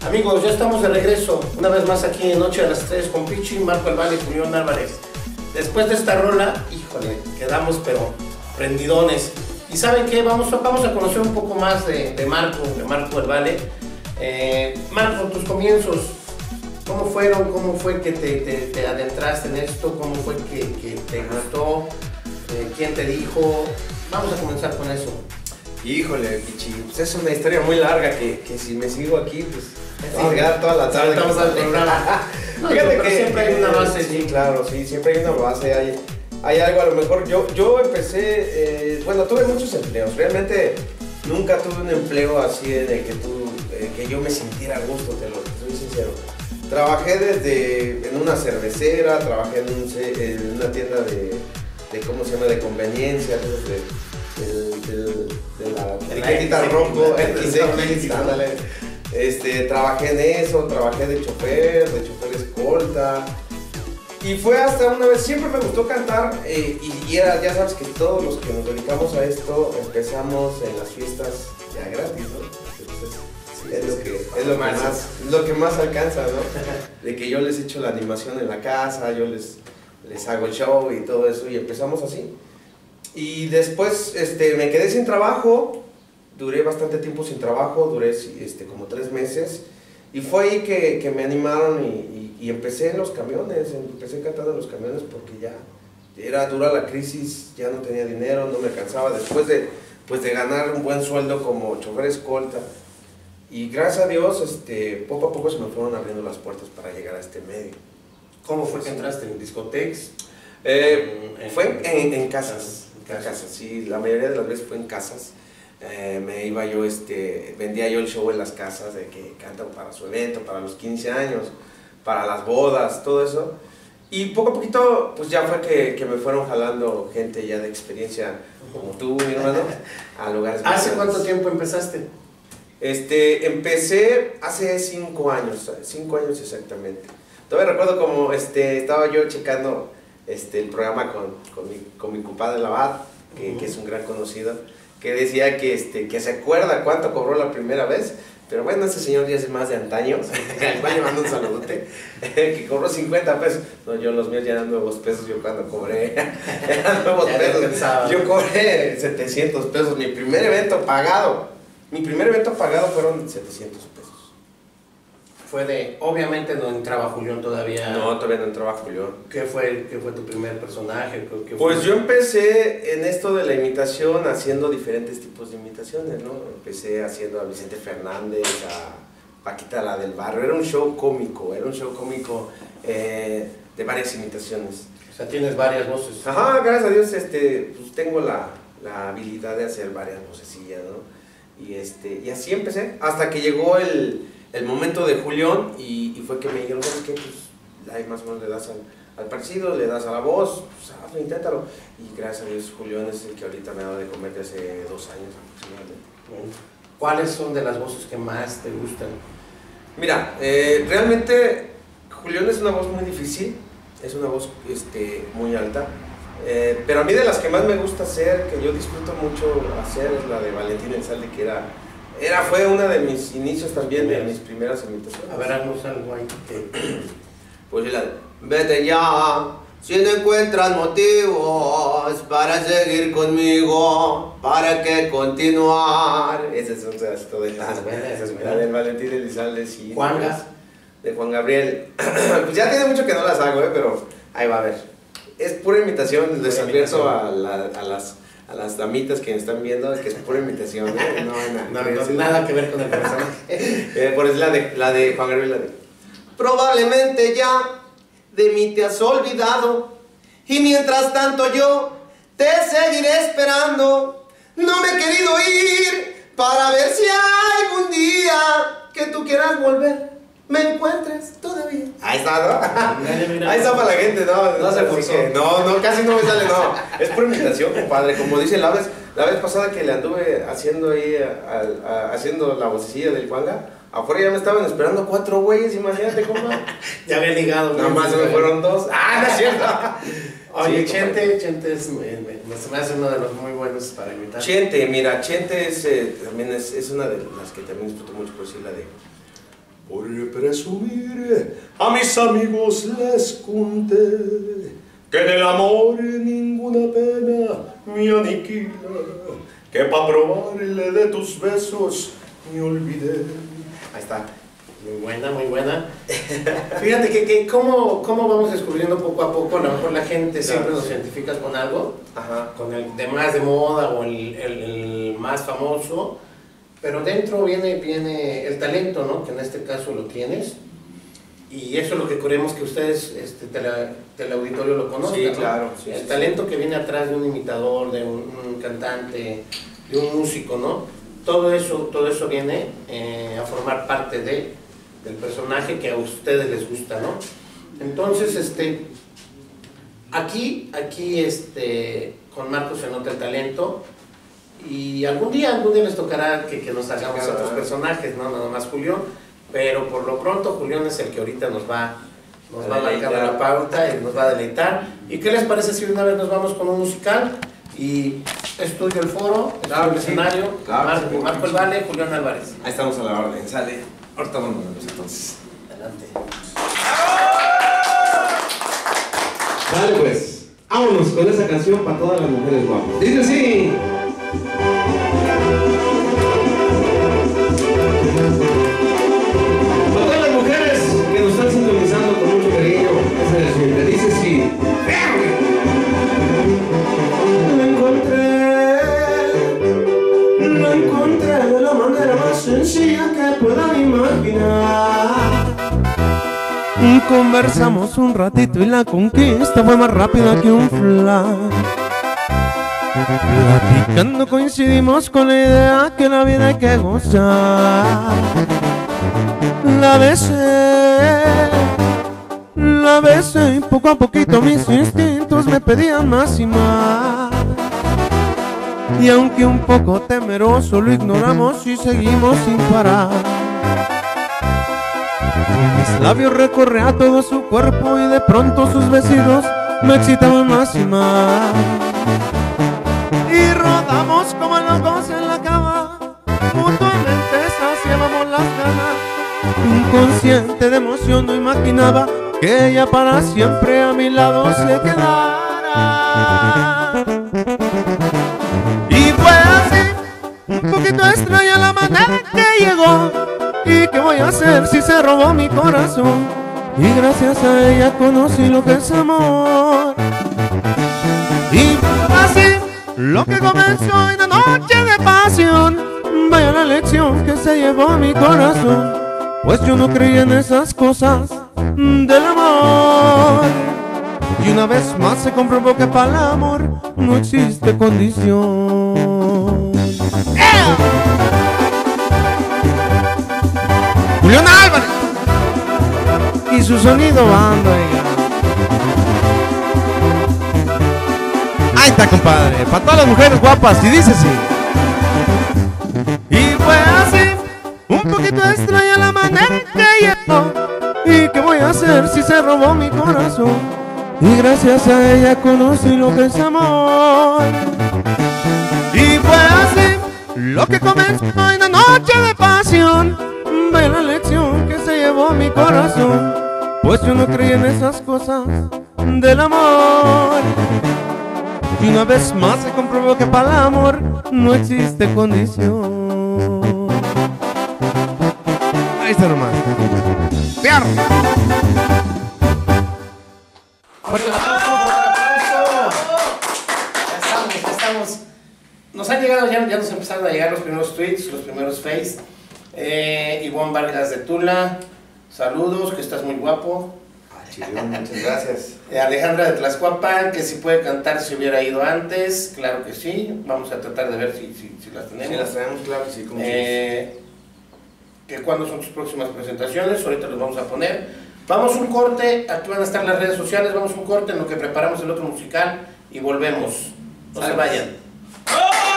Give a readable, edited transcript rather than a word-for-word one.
Amigos, ya estamos de regreso, una vez más aquí en Noche de las Estrellas con Pichi, Marco Albal y Julián Álvarez. Después de esta rola, híjole, quedamos pero prendidones. Y ¿saben qué? Vamos a conocer un poco más de Marco Albal. Marco, tus comienzos, ¿cómo fueron? ¿Cómo fue que te adentraste en esto? ¿Cómo fue que te gustó? ¿Quién te dijo? Vamos a comenzar con eso. Híjole, Pichi, pues es una historia muy larga que si me sigo aquí, pues vamos a quedar toda la tarde. Estamos al programa. No, fíjate que siempre hay una base. Sí, claro, sí, siempre hay una base, hay algo a lo mejor. Yo empecé, bueno, tuve muchos empleos, realmente nunca tuve un empleo así de que yo me sintiera a gusto, te lo soy sincero. Trabajé en una cervecera, trabajé en una tienda de ¿cómo se llama? De conveniencia, de la etiquetita rojo, trabajé en eso, trabajé de chofer escolta. Y fue hasta una vez, siempre me gustó cantar y ya sabes que todos los que nos dedicamos a esto empezamos en las fiestas ya gratis, ¿no? Entonces, es lo que más alcanza, ¿no? De que yo les echo la animación en la casa, yo les hago el show y todo eso y empezamos así. Y después me quedé sin trabajo, duré bastante tiempo sin trabajo, duré como 3 meses y fue ahí que me animaron y empecé en los camiones, empecé cantando en los camiones porque ya era dura la crisis, ya no tenía dinero, no me alcanzaba después de ganar un buen sueldo como chofer escolta. Y gracias a Dios, poco a poco se me fueron abriendo las puertas para llegar a este medio. ¿Cómo fue que entraste? ¿En discotecas? Fue en casas. En casas, sí, la mayoría de las veces fue en casas. Me iba yo, vendía yo el show en las casas de que cantan para su evento, para los 15 años, para las bodas, todo eso. Y poco a poquito, pues ya fue que me fueron jalando gente ya de experiencia, como tú, mi hermano, a lugares. ¿Hace cuánto tiempo empezaste? Empecé hace 5 años, 5 años exactamente. Todavía recuerdo como estaba yo checando el programa con mi compadre Labat, que es un gran conocido, que decía que se acuerda cuánto cobró la primera vez, pero bueno, ese señor ya es más de antaño, al cual le mando un saludote, que cobró 50 pesos, no, yo los míos ya eran nuevos pesos, yo cuando cobré, eran nuevos pesos, yo cobré 700 pesos, mi primer evento pagado fueron 700 pesos. Obviamente no entraba Julián todavía. No, todavía no entraba Julián. ¿Qué fue tu primer personaje? Pues yo empecé en esto de la imitación haciendo diferentes tipos de imitaciones, ¿no? Empecé haciendo a Vicente Fernández, a Paquita la del Barrio. Era un show cómico de varias imitaciones. O sea, tienes varias voces. Ajá, gracias a Dios pues tengo la habilidad de hacer varias vocecillas, ¿no? Y así empecé, hasta que llegó el momento de Julián y fue que me dijeron, ¿sabes qué? Pues ahí más o menos le das al parecido, le das a la voz, pues hazlo, inténtalo. Y gracias a Dios Julián es el que ahorita me ha dado de comer desde hace 2 años aproximadamente. ¿Cuáles son de las voces que más te gustan? Mira, realmente Julián es una voz muy difícil, es una voz muy alta. Pero a mí de las que más me gusta hacer, que yo disfruto mucho hacer, es la de Valentín Elizalde, que fue una de mis inicios también, de mis primeras imitaciones. A ver, haznos algo ahí. Pues la de, vete ya, si no encuentras motivos para seguir conmigo, ¿para qué continuar? Ese es un pedacito de la de Valentín Elizalde, sí. ¿Juanga? De Juan Gabriel. Pues ya tiene mucho que no las hago, pero ahí va a ver. Es pura imitación, les advierto a las damitas que me están viendo que es pura imitación, ¿eh? No, nada que ver con el personaje. Por eso la de Juan Gabriel, la de probablemente ya de mí te has olvidado y mientras tanto yo te seguiré esperando. No me he querido ir para ver si algún día que tú quieras volver me encuentres todavía. Ahí está, ¿no? Mira. Ahí está para la gente, no se forzó. No, casi no me sale, no. Es por imitación, compadre. Como dice la vez pasada que le anduve haciendo ahí, haciendo la vocecilla del Juanga, afuera ya me estaban esperando 4 güeyes, imagínate, compadre. Ya había ligado. Nada más se me fueron 2. ¡Ah, no es cierto! Oye, sí, Chente se me hace uno de los muy buenos para imitar. Chente, mira, Chente también es una de las que también disfruto mucho, por decir la de por presumir a mis amigos les conté que del amor ninguna pena me aniquila, que pa' probarle de tus besos me olvidé. Ahí está. Muy buena, muy buena. Fíjate que cómo vamos descubriendo poco a poco, a lo mejor la gente siempre nos identifica con algo, con el de más de moda o el más famoso, pero dentro viene el talento, ¿no? Que en este caso lo tienes, y eso es lo que queremos que ustedes, teleauditorio lo conozcan, sí, ¿no? Claro. Sí, el talento que viene atrás de un imitador, de un cantante, de un músico, ¿no? Todo eso viene a formar parte del personaje que a ustedes les gusta, ¿no? Entonces, aquí con Marcos se nota el talento, y algún día les tocará que nos hagamos otros personajes, ¿no? Nada más Julián, pero por lo pronto Julián es el que ahorita nos va a marcar la pauta y nos va a deleitar. ¿Y qué les parece si una vez nos vamos con un musical? Y es tuyo el foro, es tuyo el escenario, Marco El Vale, Julián Álvarez. Ahí estamos a la orden, sale. Ahorita vamos entonces. Adelante. Dale pues, vámonos con esa canción para todas las mujeres guapas. Dice así. Para todas las mujeres que nos están sintonizando con mucho cariño, esa es siempre. Dice así. Lo encontré de la manera más sencilla que puedan imaginar. Conversamos un ratito y la conquista fue más rápida que un flash. Platicando coincidimos con la idea que la vida hay que gozar. La besé y poco a poquito mis instintos me pedían más y más. Y aunque un poco temeroso lo ignoramos y seguimos sin parar. Mis labios recorría todo su cuerpo y de pronto sus vestidos me excitaban más y más. Y rodamos como locos en la cama, mutuamente saciábamos las ganas. Inconsciente de emoción no imaginaba que ella para siempre a mi lado se quedara. Y fue así, un poquito extraña la manera que llegó. ¿Y qué voy a hacer si se robó mi corazón? Y gracias a ella conocí lo que es amor. Y así, lo que comenzó en la noche de pasión, vaya la lección que se llevó mi corazón. Pues yo no creía en esas cosas del amor. Y una vez más se comprobó que para el amor no existe condición. Julián Álvarez y su sonido banda. Ahí está, compadre, para todas las mujeres guapas, y dice así. Y fue así, un poquito extraña la manera que llegó. ¿Y qué voy a hacer si se robó mi corazón? Y gracias a ella conocí lo que es amor. Y fue así, lo que comenzó en la noche de pasión, ve la lección que se llevó mi corazón. Pues yo no creía en esas cosas del amor. Y una vez más se comprobó que para el amor no existe condición. Ahí está nomás. ¡Piar! ¡Fuerte el aplauso! Ya estamos. Nos han llegado, ya nos empezaron a llegar los primeros tweets, los primeros face. Ivonne Vargas de Tula, saludos, que estás muy guapo. Muchas gracias. Alejandra de Tlaxcuapan, que si puede cantar si hubiera ido antes, claro que sí, vamos a tratar de ver si las tenemos. Sí, las tenemos, claro que sí. Como que cuándo son tus próximas presentaciones, ahorita los vamos a poner. Vamos un corte, aquí van a estar las redes sociales, vamos un corte en lo que preparamos el otro musical y volvemos. No se vayan.